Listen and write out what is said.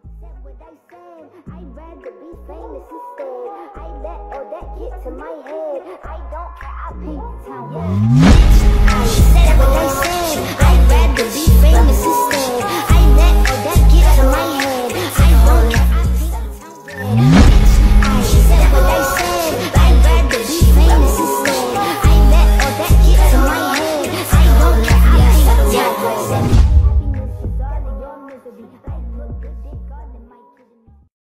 Said what I said, I'd rather be famous instead. I let all that get to my head. I don't care, I paint the town.